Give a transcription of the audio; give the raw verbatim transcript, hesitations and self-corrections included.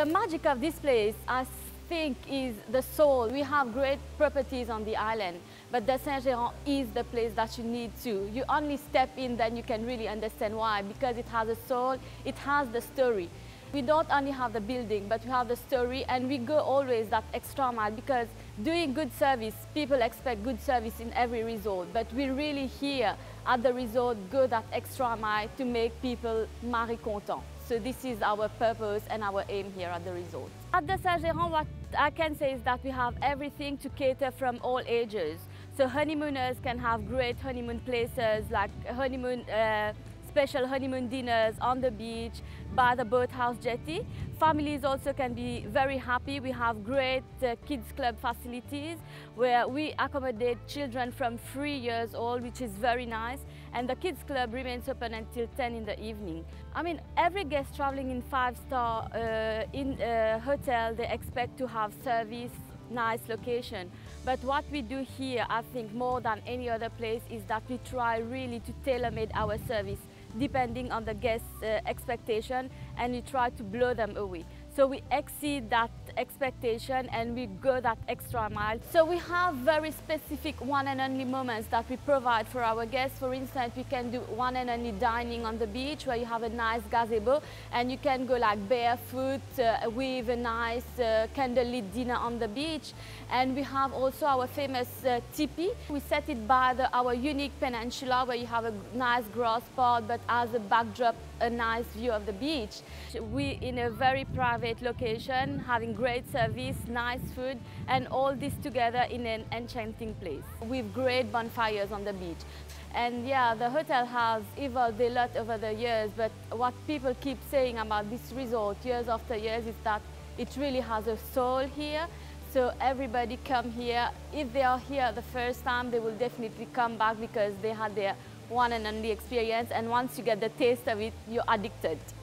The magic of this place, I think, is the soul. We have great properties on the island, but the Saint-Géran is the place that you need to. You only step in, then you can really understand why, because it has a soul, it has the story. We don't only have the building, but we have the story, and we go always that extra mile, because doing good service, people expect good service in every resort, but we really here at the resort go that extra mile to make people marry content. So this is our purpose and our aim here at the resort. At the Saint-Géran, what I can say is that we have everything to cater from all ages. So honeymooners can have great honeymoon places like honeymoon uh, special honeymoon dinners on the beach, by the boathouse jetty. Families also can be very happy. We have great uh, kids club facilities where we accommodate children from three years old, which is very nice. And the kids club remains open until ten in the evening. I mean, every guest traveling in five-star uh, in a hotel, they expect to have service, nice location. But what we do here, I think more than any other place, is that we try really to tailor-make our service depending on the guest's uh, expectation, and we try to blow them away. So we exceed that expectation and we go that extra mile. So we have very specific one and only moments that we provide for our guests. For instance, we can do one and only dining on the beach where you have a nice gazebo and you can go like barefoot uh, with a nice uh, candlelit dinner on the beach. And we have also our famous uh, teepee. We set it by the, our unique peninsula where you have a nice grass pot, but as a backdrop, a nice view of the beach. We in a very private location, having great service, nice food, and all this together in an enchanting place with great bonfires on the beach. And yeah, the hotel has evolved a lot over the years, but what people keep saying about this resort years after years is that it really has a soul here. So everybody come here. If they are here the first time, they will definitely come back because they had their one and only experience, and once you get the taste of it, you're addicted.